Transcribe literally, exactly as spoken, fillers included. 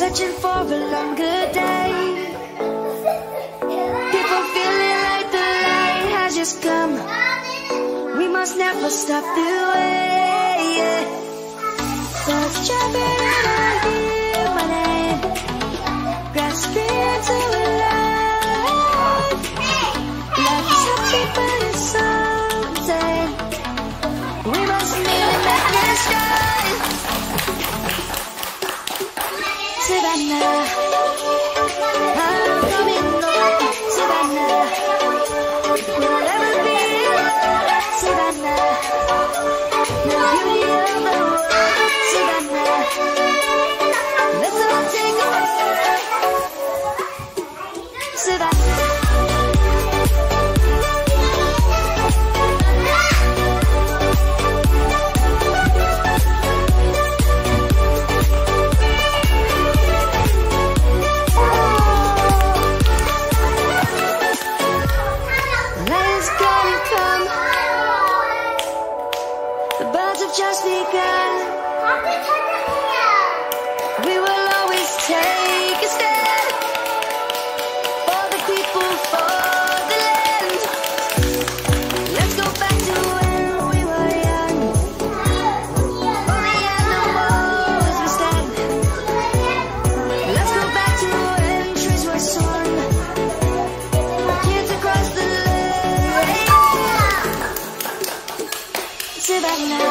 searching for a longer day. People feeling like the light has just come. We must never stop the way, yeah. Birds jumping and I hear my name, grasping to a life. Life is happy but it's something we must nearly make this right. Savannah, I'm coming home. Savannah, we'll never be alone. Savannah, the beauty of the world. Savannah, let's all take a walk. Savannah. Just begun. We will always take a stand for the people, for the land. Let's go back to when we were young. For the animals we stand. Let's go back to when trees were sown, kids across the lake. Savannah.